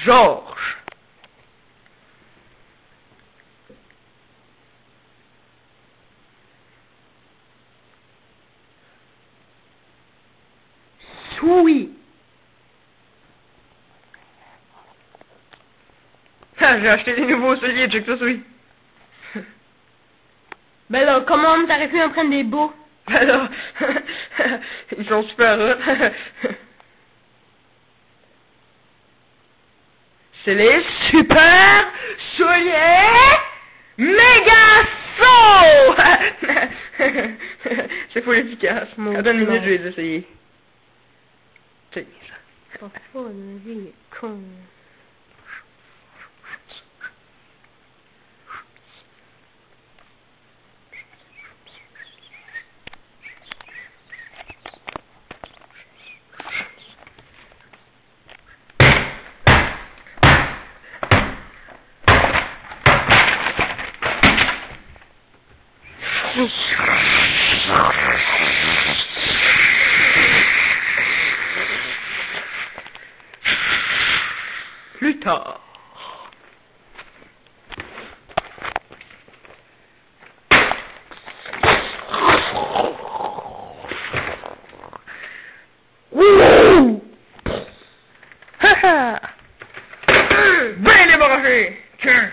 Georges. Oui. Ah, j'ai acheté des nouveaux souliers, check ça, oui. Ben là, comment t'aurais pu en prendre des beaux? Ben là, ils sont super hot. C'est les super souliers méga sauts. C'est full efficace. Attends une minute, je vais les essayer. Check ça. Pas fun, vie, con. Plus tard. Wouhou! Haha! Ben débarrassé! Tiens!